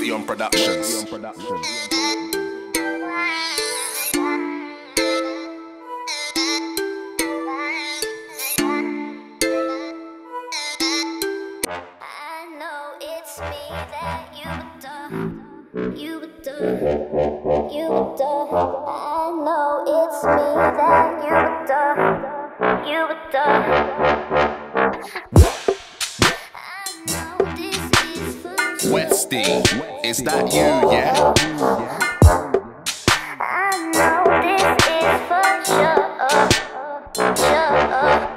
Westion Productions. You would do, you would do. I know it's me that you would do, I know this is for Westy, is that you, yeah? I know this is for sure, sure.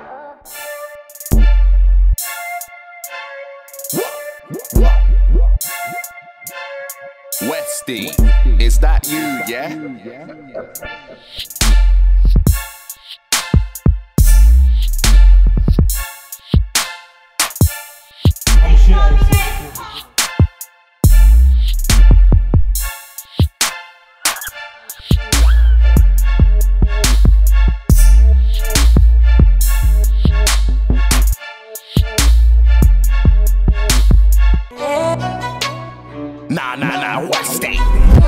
Westy, is that you, yeah? Nah, Westy.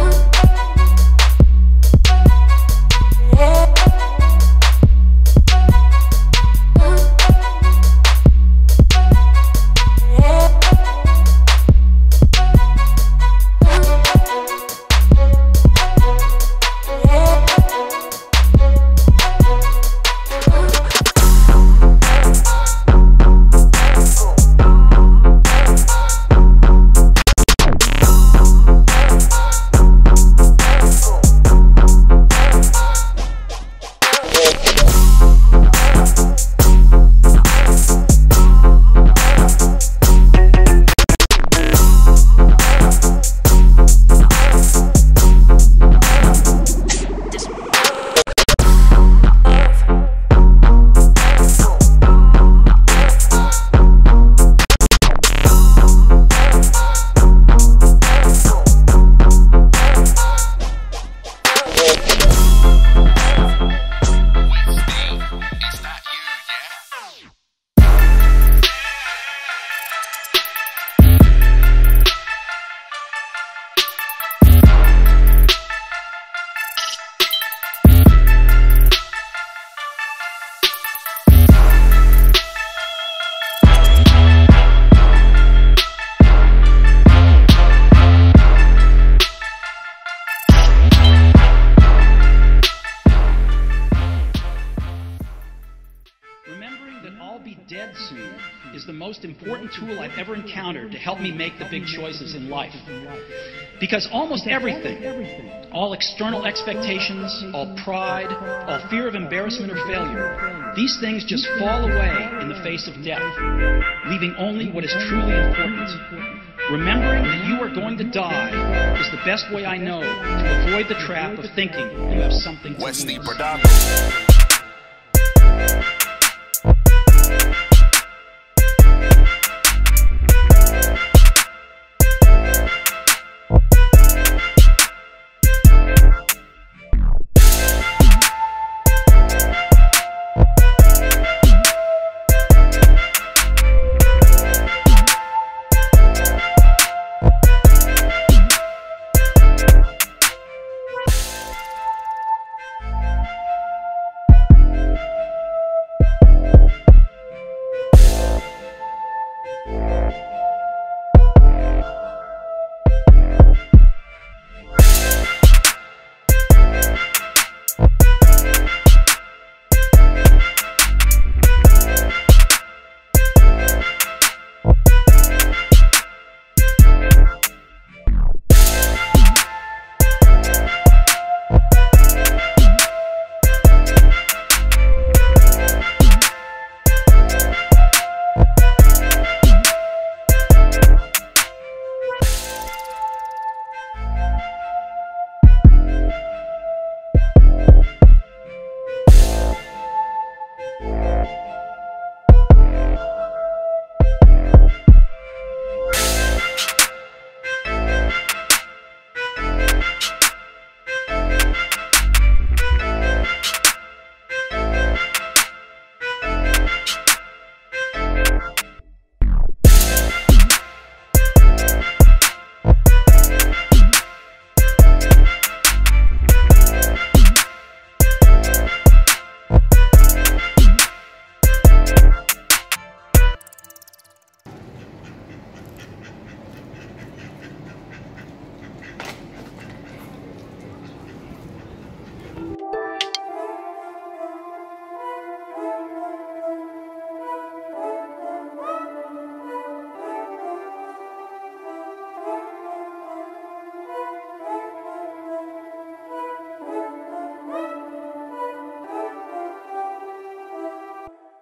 Remembering that I'll be dead soon is the most important tool I've ever encountered to help me make the big choices in life. Because almost everything, all external expectations, all pride, all fear of embarrassment or failure, these things just fall away in the face of death, leaving only what is truly important. Remembering that you are going to die is the best way I know to avoid the trap of thinking you have something to lose. Westy Productions.